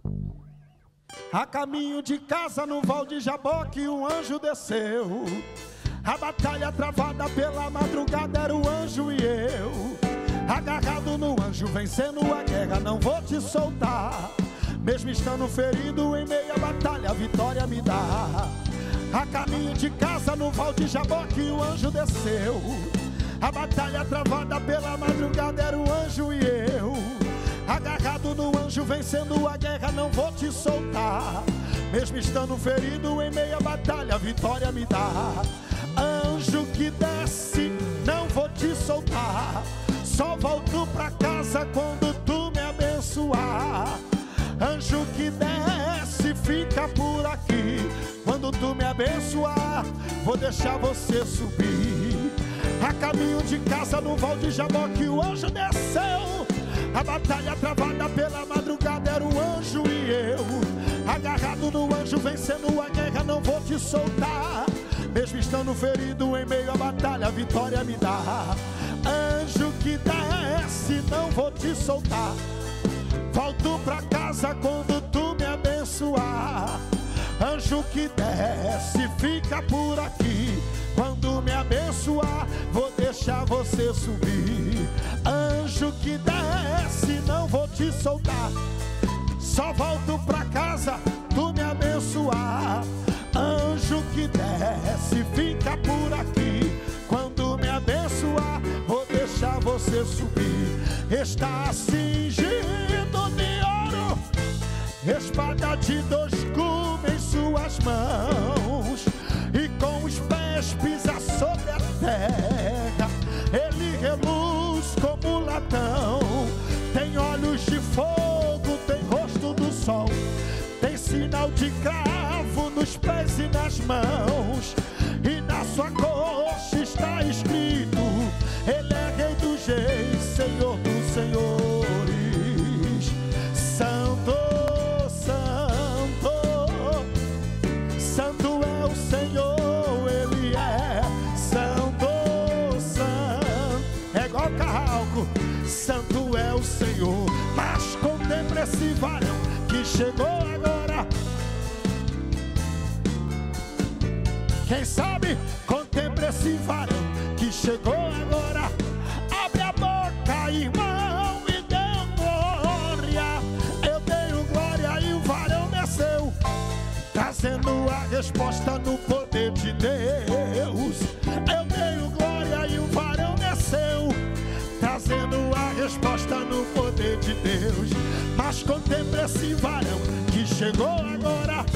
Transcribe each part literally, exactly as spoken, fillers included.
A caminho de casa no val de Jaboque um anjo desceu. A batalha travada pela madrugada era o anjo e eu, agarrado no anjo, vencendo a guerra, não vou te soltar. Mesmo estando ferido em meio à batalha, a vitória me dá. A caminho de casa no val de Jaboque o anjo desceu. A batalha travada pela madrugada era o anjo e eu, agarrado no anjo, vencendo a guerra, não vou te soltar. Mesmo estando ferido em meio à batalha, a vitória me dá. Anjo que desce, não vou te soltar. Só volto pra casa quando tu me abençoar. Anjo que desce, fica por aqui. Quando tu me abençoar, vou deixar você subir. A caminho de casa no val de Jaboque o anjo desceu. A batalha travada pela madrugada era o anjo e eu, agarrado no anjo, vencendo a guerra, não vou te soltar. Mesmo estando ferido em meio à batalha, a vitória me dá. Anjo que desce, não vou te soltar. Volto pra casa quando tu me abençoar. Anjo que desce, fica por aqui. Quando me abençoar, vou deixar você subir. Anjo que desce, não vou te soltar. Só volto pra casa, tu me abençoar. Anjo que desce, fica por aqui. Quando me abençoar, vou deixar você subir. Está cingido de ouro, espada de dois gumes em suas mãos, e com os pés pisa sobre a terra. Ele reluz como latão, tem olhos de fogo, tem rosto do sol, tem sinal de cravo nos pés e nas mãos, e na sua coxa está escrito: Ele é Rei dos Reis, Senhor dos Senhores. Santo, Santo, Santo é o Senhor, Ele é Santo, Santo. É igual carralco, Santo é o Senhor. Mas contemple esse varão que chegou agora. Quem sabe, contemple esse varão que chegou agora. Abre a boca, irmão, e deu glória. Eu dei o glória e o varão desceu, trazendo a resposta no poder de Deus. Eu dei o glória e o varão desceu, trazendo a resposta no poder de Deus. Mas contemple esse varão que chegou agora.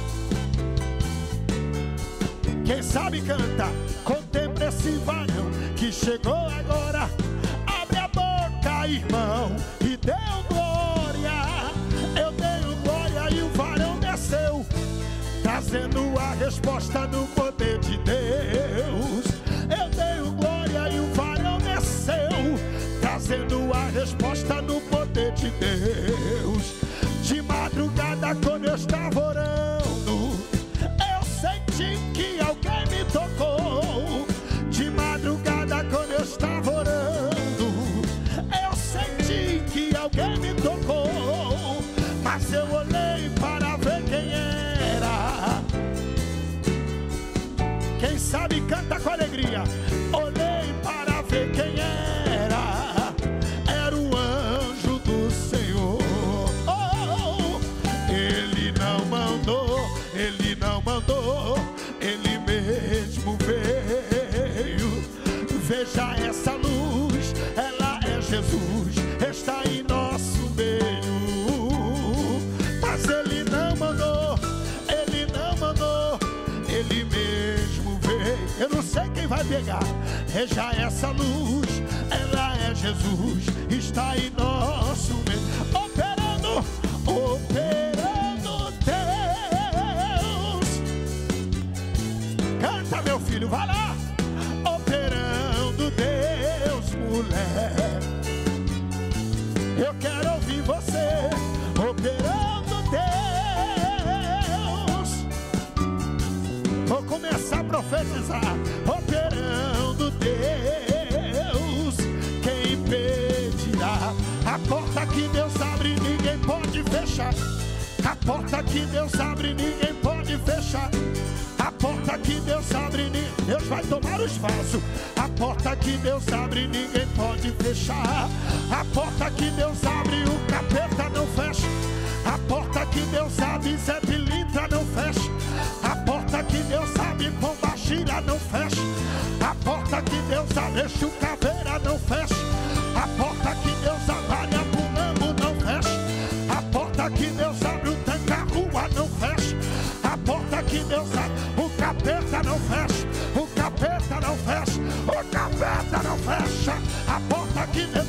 Quem sabe canta, contemple esse varão que chegou agora. Abre a boca, irmão, e deu glória. Eu dei o glória e o varão desceu, trazendo a resposta no poder de Deus. Eu dei o glória e o varão desceu, trazendo a resposta no poder de Deus. De madrugada quando eu estava orando, eu senti que alguém me tocou. De madrugada quando eu estava orando, eu senti que alguém me tocou. Mas eu olhei para ver quem era. Quem sabe canta com alegria. Olhei para ver quem era. Era o anjo do Senhor. Oh, ele não mandou, ele não mandou, ele mesmo veio. Veja essa luz, ela é Jesus, está em nosso meio. Mas ele não mandou, ele não mandou, ele mesmo veio. Eu não sei quem vai pegar. Veja essa luz, ela é Jesus, está em nosso meio. Operando, operando Deus. Canta, meu filho, vai lá. Operando Deus, mulher. Eu quero ouvir você. Operando Deus. Vou começar a profetizar. Operando Deus, quem impedirá? A porta que Deus abre, ninguém pode fechar. A porta que Deus abre, ninguém pode fechar. A porta que Deus abre, Deus vai tomar os vasos. A porta que Deus abre, ninguém pode fechar. A porta que Deus abre, o capeta não fecha. A porta que Deus abre, Zé Pilintra não fecha. A porta que Deus abre, Pombagira não fecha. A porta que Deus abre, Chucaveira não fecha. A porta que Deus abre, Apunambo não fecha. A porta que Deus abre, o Tancarrua não fecha. A porta que Deus abre, o capeta não fecha. O capeta não fecha. O capeta não fecha. A porta que Deus...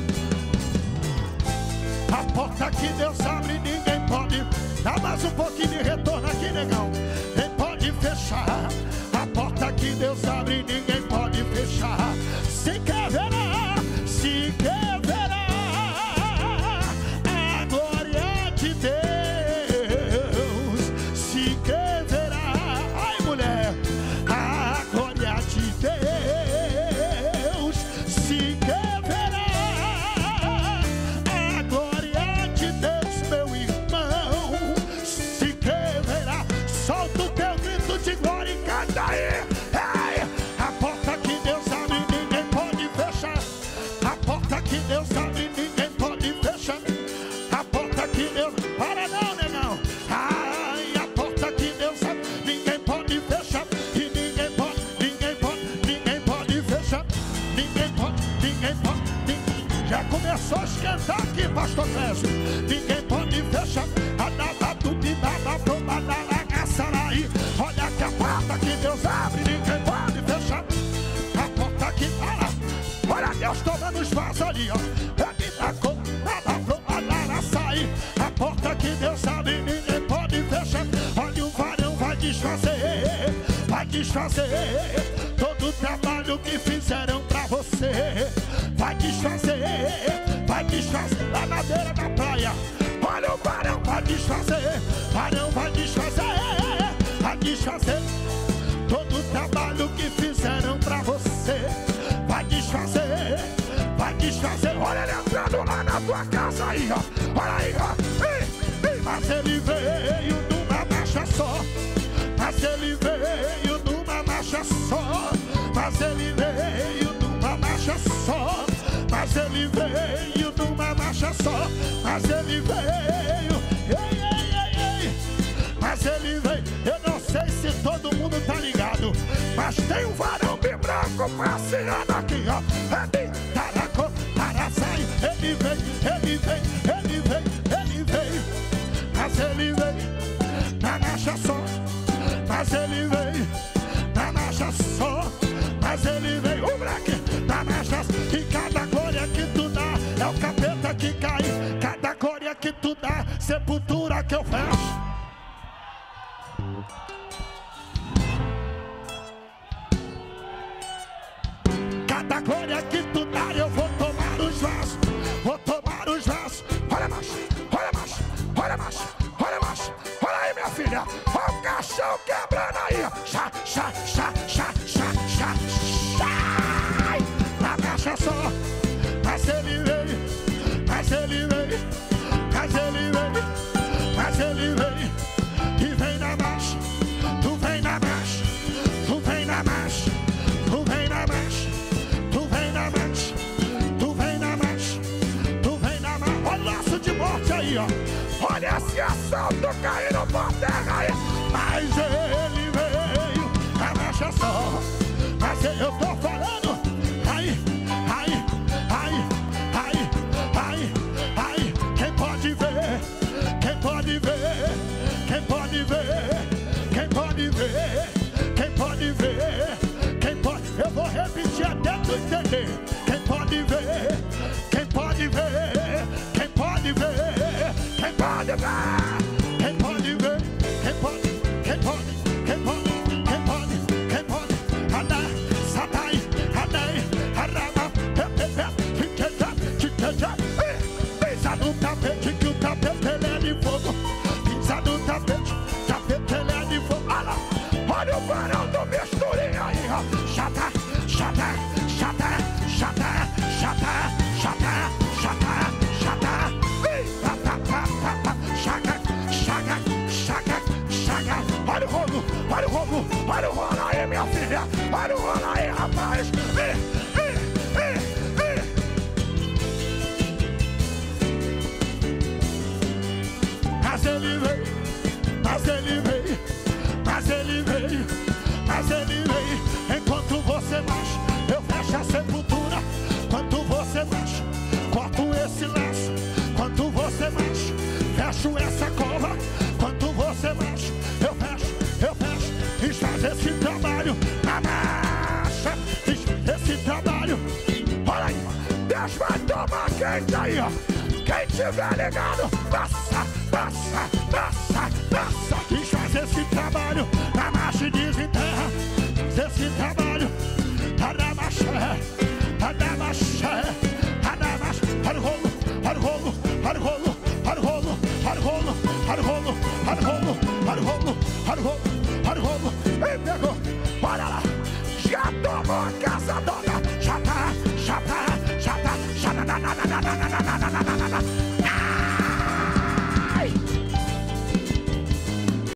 A porta que Deus abre, ninguém pode. Dá mais um pouquinho de retorno aqui, negão. Nem pode fechar. A porta que Deus abre, ninguém pode fechar. Se quer verá, se quer verá a glória de Deus. Se quer verá, ai mulher, a glória de Deus. Se quer verá a glória de Deus, meu irmão. Se quer verá, solta o teu grito de glória e canta aí. Ai, a porta que Deus abre, ninguém pode fechar. A porta que Deus abre, ninguém pode fechar. A porta que Deus... Para não, negão. Ai, a porta que Deus abre, ninguém pode fechar. E ninguém pode, ninguém pode, ninguém pode fechar. Ninguém pode, ninguém pode, ninguém... Já começou a esquentar aqui, pastor Clésio. Ninguém pode fechar. A nada do bidada, prova da lagaçaraí. Olha que a porta que Deus abre, ninguém pode fechar. A porta que... Olha Deus tomando os vasos ali, ó. A porta que Deus abre, ninguém pode fechar. Olha o varão vai desfazer, vai desfazer todo o trabalho que fizeram pra você. Vai desfazer, vai desfazer lá na beira da praia. Olha o varão vai desfazer, varão vai desfazer, vai desfazer todo o trabalho que fizeram pra você. Vai desfazer, vai desfazer. Olha ele entrando lá na tua casa aí, ó. Olha aí, ó. Ei, ei. Mas ele veio numa marcha só. Mas ele veio numa marcha só. Mas ele veio numa marcha só. Mas ele veio numa marcha só. Mas ele veio. Ei, ei, ei, ei. Mas ele veio. Eu não sei se todo mundo tá ligado, mas tem um varão bem branco passeando aqui, ó. Ele taracô, taraçai. Ele veio, ele veio, ele veio, ele veio. Mas ele veio na marcha só. Mas ele veio na marcha só. Mas ele veio, o branco, na marcha só. E cada glória que tu dá é o capeta que cai. Cada glória que tu dá, sepultura que eu fecho. Cada glória que tu dá, eu vou tomar os vasos. Vou tomar os vasos. Olha macho, olha macho, olha macho, olha macho. Olha aí minha filha, olha o caixão quebrando aí. Chá, chá, chá, chá, chá, chá, chá. Na caixa só. Mas ele veio, mas ele veio, mas ele veio, mas ele veio. E vem na marcha, tu vem na marcha, tu vem na marcha, tu vem na marcha. Tu vem na marcha, tu vem na marcha, tu vem na marcha. Olha o laço de morte aí, ó. Olha esse assalto caindo por terra aí. Mas ele veio na marcha só. Mas eu tô falando. Ai, ai, ai, ai, ai, ai. Quem pode ver? Quem pode ver? Quem pode ver? Quem pode ver? Quem pode ver? Quem pode? Eu vou repetir até tu entender. Quem pode ver? Quem pode ver? Quem pode ver? Quem pode ver? Quem pode ver? Quem pode? Quem pode? Quem pode? Quem pode? Quem pode? Andar, satai, andai, arraba, pepepe, tiqueta, tiqueta. Pisa no tapete que o tapete ele é de fogo. Pisa no tapete, tapete ele é de fogo. Olha, olha o varão do misturinho aí, ó. Chata, chata, chata, chata, chata, chata, chata, chata. Chata, chata, chata, Para o rola aí, minha filha. Para o rola aí, rapaz. Ei, ei, ei, ei. Mas ele veio, mas ele veio, mas ele veio, mas ele veio. Enquanto você marcha, eu fecho a sepultura. Enquanto você marcha, corto esse laço. Enquanto você marcha, fecho essa cova. Enquanto você marcha, eu fecho, eu fecho. Desfaz esse trabalho na marcha. Desfaz esse trabalho. Olha aí, Deus vai tomar quente aí, ó. Quem tiver ligado, passa, passa, passa, passa. Desfaz esse trabalho na marcha e desenterra. Esse trabalho tá na marcha, tá na marcha, tá na marcha. Para o rolo, para o rolo, para o rolo, para o rolo, para o rolo, para o rolo, para o rolo, para o rolo, para o rolo, para o rolo. Ei, pegou, olha lá. Já tomou a casa toda. Já tá, já tá, já tá, já tá, já tá, já tá, já tá, já tá, já tá.